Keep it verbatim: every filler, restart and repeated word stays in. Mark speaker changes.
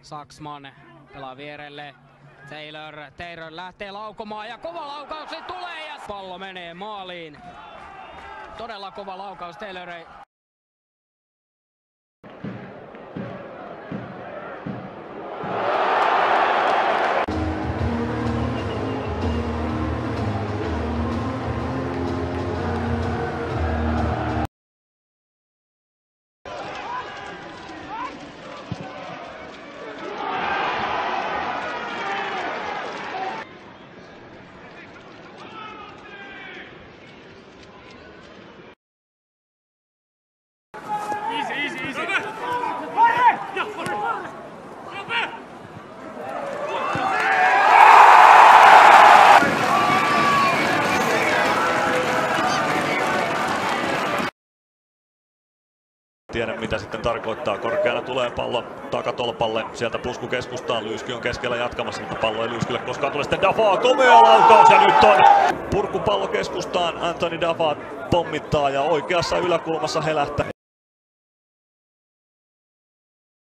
Speaker 1: Saksman pelaa vierelle. Taylor, Taylor lähtee laukomaan ja kova laukaus se tulee ja pallo menee maaliin. Todella kova laukaus Taylor.
Speaker 2: Easy, easy, easy.
Speaker 3: Tiedän mitä sitten tarkoittaa. Korkeana tulee pallo takatolpalle. Sieltä pusku keskustaan. Lyyski on keskellä jatkamassa, mutta pallo ei Lyyskille koskaan tule. Sitten Dafa, komea laukaus ja nyt on purkupallo keskustaan. Anthony Dafa pommittaa ja oikeassa yläkulmassa helähtää.